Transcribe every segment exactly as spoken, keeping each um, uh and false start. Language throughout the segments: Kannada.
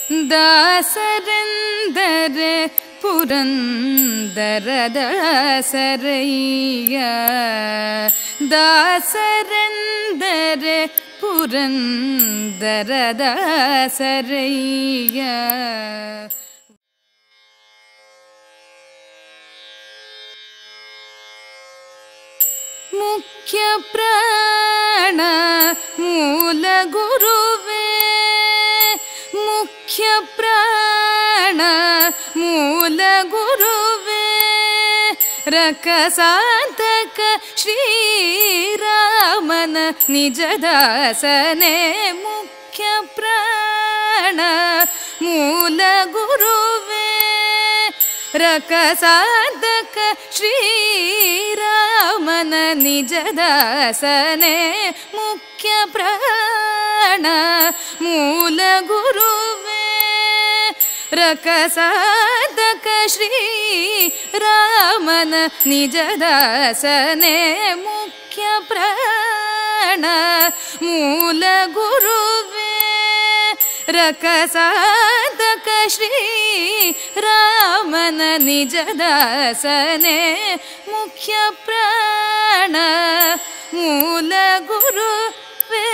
ದಾಸರೆಂದರೆ ಪುರಂದರ ದಾಸರಯ್ಯ ದಾಸರೆಂದರೆ ಪುರಂದರ ದಾಸರಯ್ಯ ಮುಖ್ಯ ಪ್ರಾಣ ಮೂಲ ಗುರುವೇ ಮುಖ್ಯ ಪ್ರಾಣ ಮೂಲ ಗುರುವೇ ರಕಸಾಂತಕ ಶ್ರೀರಾಮನ ನಿಜದಾಸನೆ ಮುಖ್ಯ ಪ್ರಾಣ ಮೂಲ ಗುರುವೇ ರಕಸಾಂತಕ ಶ್ರೀರಾಮನ ನಿಜದಾಸನೆ ಮುಖ್ಯ ಪ್ರಾಣ ಮೂಲ ಗುರುವೇ ರಕಸಾಂತಕ ಶ್ರೀರಾಮನ ನಿಜದಾಸನೆ ಮುಖ್ಯ ಪ್ರಾಣ ಮೂಲ ಗುರುವೇ ರಕಸಾಂತಕ ಶ್ರೀರಾಮನ ನಿಜದಾಸನೆ ಮುಖ್ಯ ಪ್ರಾಣ ಮೂಲ ಗುರುವೇ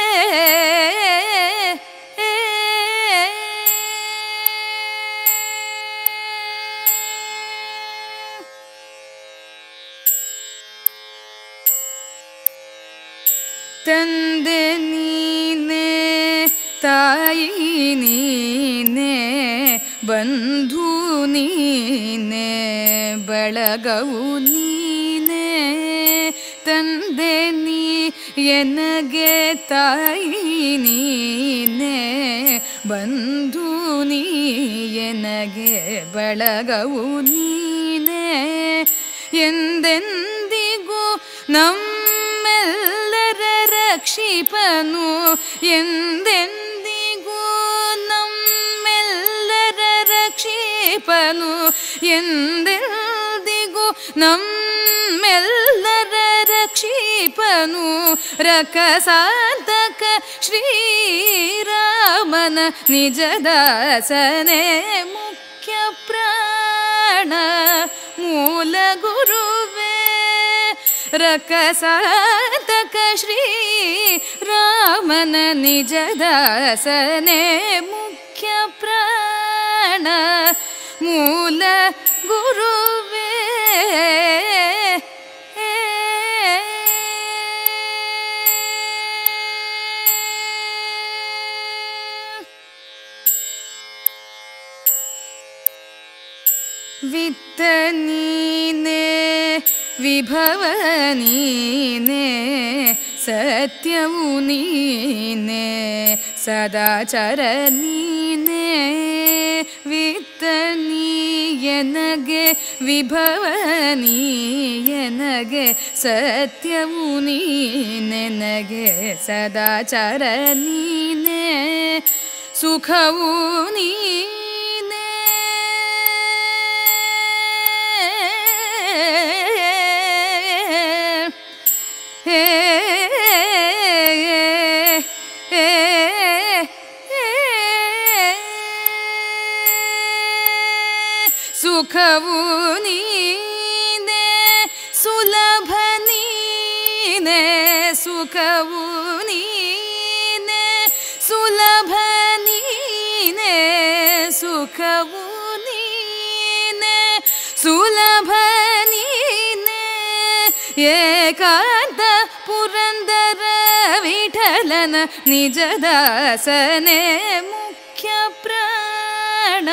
ತಂದೆ ನೀನೆ ತಾಯಿ ನೀನೆ ಬಂಧು ನೀನೆ ಬಳಗವು ನೀನೆ ತಂದೆ ನೀ ಎನಗೆ ತಾಯಿ ನೀನೆ ಬಂಧು ನೀ ಎನಗೆ ಬಳಗವು ನೀನೆ ಎಂದೆಂದಿಗೂ ನಮ್ಮೆಲ್ಲರ ರಕ್ಷಿಪನು ಎಂದೆಂದಿಗೂ ನಮ್ಮೆಲ್ಲರ ರಕ್ಷಿಪನು ಎಂದೆಂದಿಗೂ ನಮ್ಮೆಲ್ಲರ ರಕ್ಷಿಪನು ರಕಸಾಂತಕ ಶ್ರೀರಾಮನ ನಿಜದಾಸನೆ ಮುಖ್ಯ ಪ್ರಾಣ ಮೂಲ ಗುರುವೇ ರಕಸಾಂತಕ ಶ್ರೀರಾಮನ ನಿಜದಾಸನೆ ಮುಖ್ಯ ಪ್ರಾಣ ಮೂಲ ಗುರುವೇ ವಿತ್ತ ನೀನೆ ವಿಭವ ನೀನೆ ಸತ್ಯವು ನೀನೆ ಸದಾಚಾರ ನೀನೆ ವಿತ್ತ ನೀಯನಗೆ ವಿಭವ ನೀಯನಗೆ ಸತ್ಯವು ನೀನೆನಗೆ ಸದಾಚಾರ ನೀನೆ ಸುಖವು ನೀನೆ ಸುಖವು ನೀನೆ ಸುಲಭ ನೀನೆ ಸುಖವು ನೀನೆ ಸುಲಭ ನೀನೆ ಸುಖವು ನೀನೆ ಸುಲಭ ನೀನೆ ಏಕಾಂತ ಪುರಂದರ ವಿಠಲನ ನಿಜದಾಸನೆ ಮುಖ್ಯ ಪ್ರಾಣ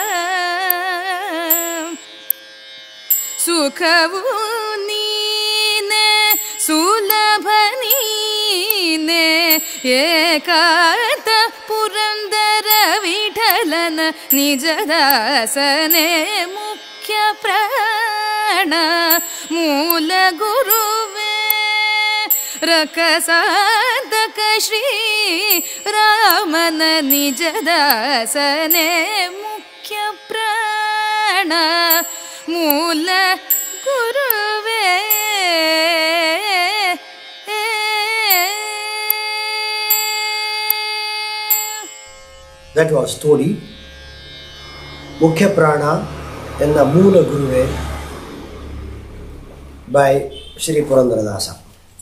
ಸುಖವು ನೀನೆ ಸುಲಭ ನೀನೆ ಏಕಾಂತ ಪುರಂದರ ವಿಠಲನ ನಿಜದಾಸನೆ ಮುಖ್ಯ ಪ್ರಾಣ ಮೂಲ ಗುರುವೇ ರಕಸಾಂತಕ ಶ್ರೀರಾಮನ ನಿಜದಾಸನೆ ಮುಖ್ಯ ಪ್ರಾಣ ಮೂಲ ಗುರುವೇ That was story Mukhya Prana and the Moola Guruve by Shri Purandaradasa.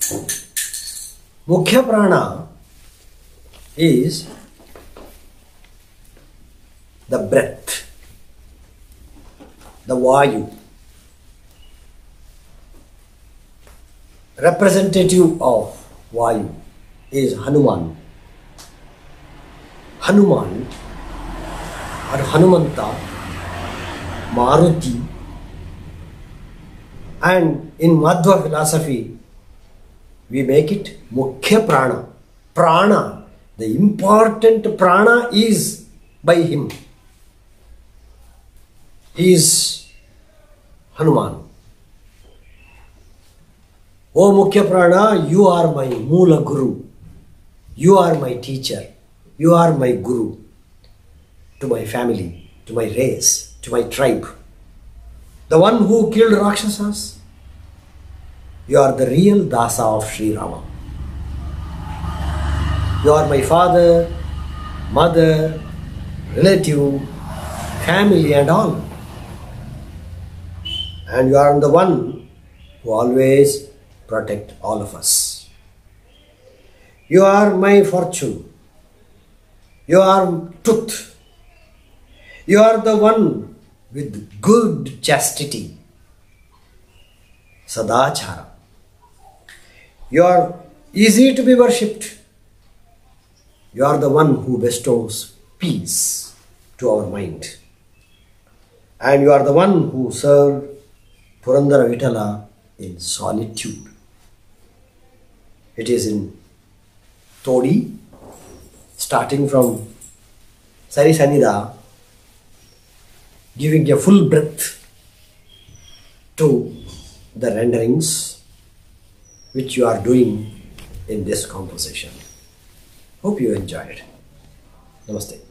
Mukhya Prana is the breath, the Vayu. Representative of Vayu is Hanuman. Hanuman or Hanumanta, Maruti, and in Madhva philosophy we make it Mukhya Prana. Prana, the important prana is by him. He is Hanuman. O Mukhya Prana, you are my Moola Guru. You are my teacher. You are my Guru to my family, to my race, to my tribe. The one who killed Rakshasas. You are the real Dasa of Sri Rama. You are my father, mother, relative, family and all. And you are the one who always protect all of us. You are my fortune. You are truth. You are the one with good chastity, sadachara. You are easy to be worshipped. You are the one who bestows peace to our mind. And you are the one who served Purandara Vitala in solitude. It is in Todi, starting from Sari Sanida, giving a full breath to the renderings which you are doing in this composition. Hope you enjoyed. Namaste.